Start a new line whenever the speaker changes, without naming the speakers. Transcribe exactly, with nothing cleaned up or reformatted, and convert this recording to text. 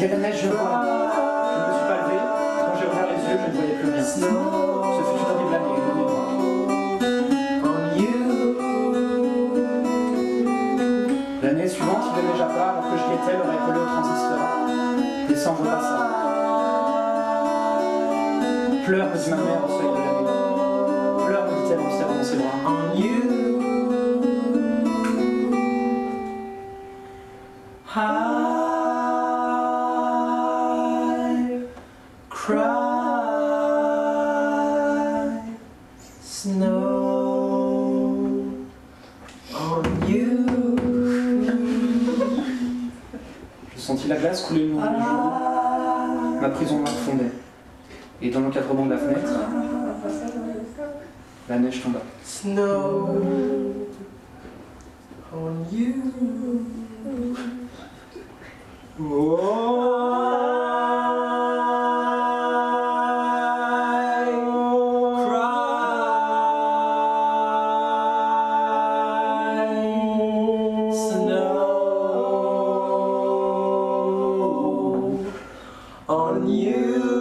Il y a la neige, je vois. Je ne me suis pas levé. Quand j'ai ouvert les yeux, je ne voyais plus rien. Ce fut une horrible année, une année noire. L'année suivante, il ne neigeait pas, alors que je guettais l'oreille collée au transistor. Les cent repassa. Pleure, me dit ma mère au seuil de la nuit. Pleure, me dit-elle en me serrant dans ses bras. On you. I cry snow on you. Je sentis la glace couler le long de mes joues. Ma prison noire fondait. Et dans l'encadrement de la fenêtre, la neige tomba. Snow on you. Oh, I cry snow on you.